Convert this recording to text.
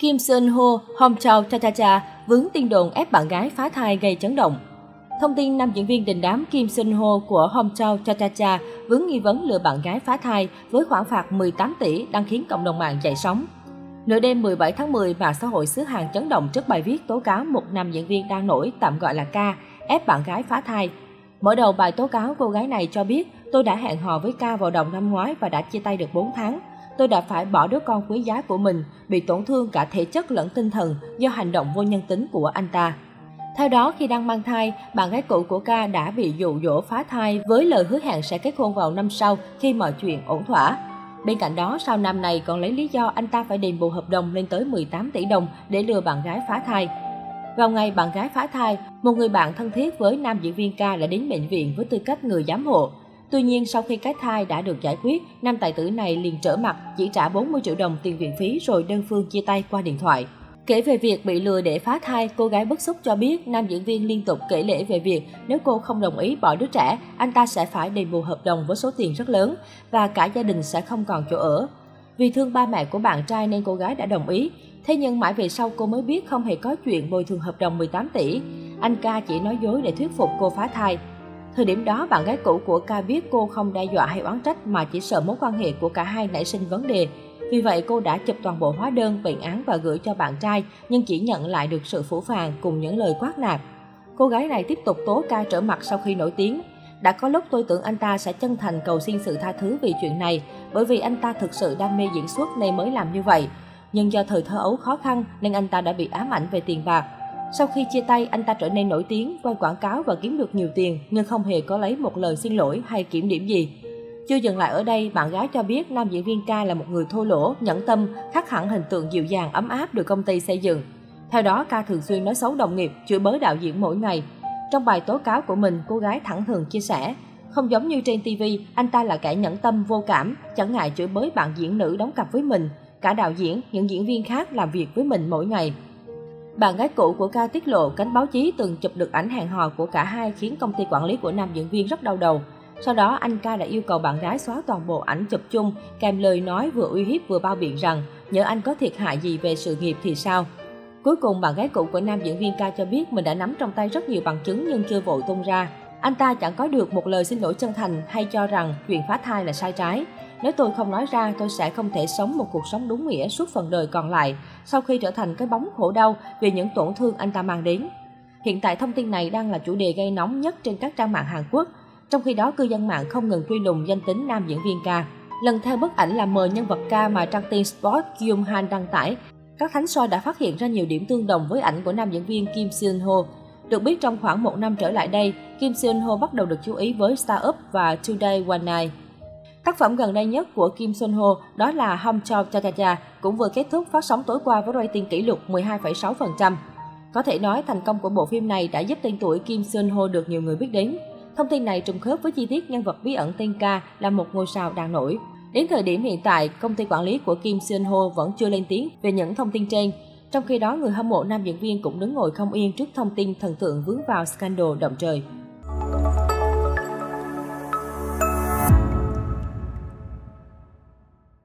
Kim Seon Ho, Hong Chao Cha Cha Cha vướng tin đồn ép bạn gái phá thai gây chấn động. Thông tin nam diễn viên đình đám Kim Seon Ho của Hong Chao Cha Cha Cha vướng nghi vấn lừa bạn gái phá thai với khoản phạt 18 tỷ đang khiến cộng đồng mạng dậy sóng. Nửa đêm 17 tháng 10, mạng xã hội xứ Hàn chấn động trước bài viết tố cáo một nam diễn viên đang nổi, tạm gọi là K, ép bạn gái phá thai. Mở đầu bài tố cáo, cô gái này cho biết: "Tôi đã hẹn hò với K vào đầu năm ngoái và đã chia tay được 4 tháng. Tôi đã phải bỏ đứa con quý giá của mình, bị tổn thương cả thể chất lẫn tinh thần do hành động vô nhân tính của anh ta." Theo đó, khi đang mang thai, bạn gái cũ của K đã bị dụ dỗ phá thai với lời hứa hẹn sẽ kết hôn vào năm sau khi mọi chuyện ổn thỏa. Bên cạnh đó, sao nam này còn lấy lý do anh ta phải đền bù hợp đồng lên tới 18 tỷ đồng để lừa bạn gái phá thai. Vào ngày bạn gái phá thai, một người bạn thân thiết với nam diễn viên K đã đến bệnh viện với tư cách người giám hộ. Tuy nhiên, sau khi cái thai đã được giải quyết, nam tài tử này liền trở mặt, chỉ trả 40 triệu đồng tiền viện phí rồi đơn phương chia tay qua điện thoại. Kể về việc bị lừa để phá thai, cô gái bức xúc cho biết nam diễn viên liên tục kể lể về việc nếu cô không đồng ý bỏ đứa trẻ, anh ta sẽ phải đền bù hợp đồng với số tiền rất lớn và cả gia đình sẽ không còn chỗ ở. Vì thương ba mẹ của bạn trai nên cô gái đã đồng ý. Thế nhưng mãi về sau cô mới biết không hề có chuyện bồi thường hợp đồng 18 tỷ. Anh K chỉ nói dối để thuyết phục cô phá thai. Thời điểm đó, bạn gái cũ của K biết cô không đe dọa hay oán trách mà chỉ sợ mối quan hệ của cả hai nảy sinh vấn đề. Vì vậy, cô đã chụp toàn bộ hóa đơn, bệnh án và gửi cho bạn trai, nhưng chỉ nhận lại được sự phũ phàng cùng những lời quát nạt. Cô gái này tiếp tục tố K trở mặt sau khi nổi tiếng. "Đã có lúc tôi tưởng anh ta sẽ chân thành cầu xin sự tha thứ vì chuyện này, bởi vì anh ta thực sự đam mê diễn xuất nên mới làm như vậy. Nhưng do thời thơ ấu khó khăn nên anh ta đã bị ám ảnh về tiền bạc. Sau khi chia tay, anh ta trở nên nổi tiếng, quay quảng cáo và kiếm được nhiều tiền, nhưng không hề có lấy một lời xin lỗi hay kiểm điểm gì." Chưa dừng lại ở đây, bạn gái cho biết nam diễn viên K là một người thô lỗ, nhẫn tâm, khác hẳn hình tượng dịu dàng, ấm áp được công ty xây dựng. Theo đó, K thường xuyên nói xấu đồng nghiệp, chửi bới đạo diễn mỗi ngày. Trong bài tố cáo của mình, cô gái thẳng thừng chia sẻ: "Không giống như trên TV, anh ta là kẻ nhẫn tâm, vô cảm, chẳng ngại chửi bới bạn diễn nữ đóng cặp với mình, cả đạo diễn, những diễn viên khác làm việc với mình mỗi ngày." Bạn gái cũ của K tiết lộ cánh báo chí từng chụp được ảnh hẹn hò của cả hai khiến công ty quản lý của nam diễn viên rất đau đầu. Sau đó, anh K đã yêu cầu bạn gái xóa toàn bộ ảnh chụp chung, kèm lời nói vừa uy hiếp vừa bao biện rằng nhỡ anh có thiệt hại gì về sự nghiệp thì sao. Cuối cùng, bạn gái cũ của nam diễn viên K cho biết mình đã nắm trong tay rất nhiều bằng chứng nhưng chưa vội tung ra. Anh ta chẳng có được một lời xin lỗi chân thành hay cho rằng chuyện phá thai là sai trái. "Nếu tôi không nói ra, tôi sẽ không thể sống một cuộc sống đúng nghĩa suốt phần đời còn lại, sau khi trở thành cái bóng khổ đau vì những tổn thương anh ta mang đến." Hiện tại, thông tin này đang là chủ đề gây nóng nhất trên các trang mạng Hàn Quốc. Trong khi đó, cư dân mạng không ngừng truy lùng danh tính nam diễn viên K. Lần theo bức ảnh làm mờ nhân vật K mà trang tin Sport Kyung Han đăng tải, các thánh soi đã phát hiện ra nhiều điểm tương đồng với ảnh của nam diễn viên Kim Seon Ho. Được biết, trong khoảng 1 năm trở lại đây, Kim Seon Ho bắt đầu được chú ý với Star Up và Today One Night. Tác phẩm gần đây nhất của Kim Seon Ho đó là Hong Chao Cha Cha Cha cũng vừa kết thúc phát sóng tối qua với rating kỷ lục 12,6%. Có thể nói, thành công của bộ phim này đã giúp tên tuổi Kim Seon Ho được nhiều người biết đến. Thông tin này trùng khớp với chi tiết nhân vật bí ẩn tên K là một ngôi sao đang nổi. Đến thời điểm hiện tại, công ty quản lý của Kim Seon Ho vẫn chưa lên tiếng về những thông tin trên. Trong khi đó, người hâm mộ nam diễn viên cũng đứng ngồi không yên trước thông tin thần tượng vướng vào scandal động trời.